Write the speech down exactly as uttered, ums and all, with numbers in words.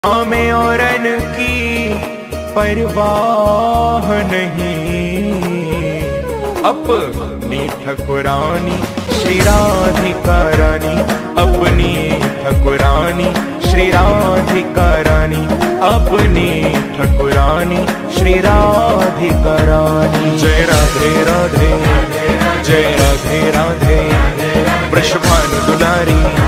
हमें औरन की परवाह नहीं, अपनी ठकुरानी श्री राधिका रानी, अपनी ठकुरानी श्री राधिका रानी, अपनी ठकुरानी श्री राधिका रानी। जय राधे राधे, जय राधे राधे, वृषभानु दुलारी।